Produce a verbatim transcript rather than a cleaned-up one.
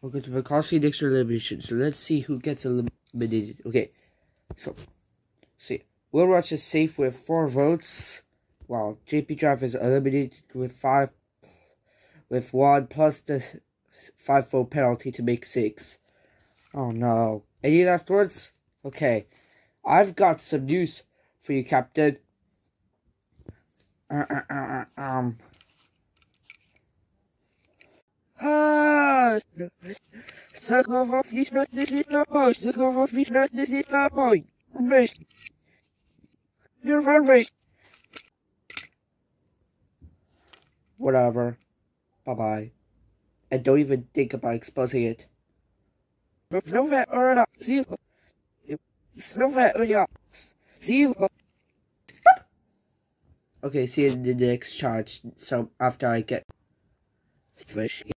Welcome to the costly dictionary elimination. So let's see who gets eliminated. Okay, so see, Will Rush is safe with four votes, while J P Drive is eliminated with five, with one plus the five vote penalty to make six. Oh no! Any last words? Okay, I've got some news for you, Captain. Uh, uh, uh, um. Ah! Zachował wiśniosny zitropoj, zachował wiśniosny zitropoj. Myśl. You're myśl. Whatever. Bye-bye. And don't even think about exposing it. Snowflake or not, zero. Snowflake or not, zero. Okay, see you in the next charge. So after I get fish.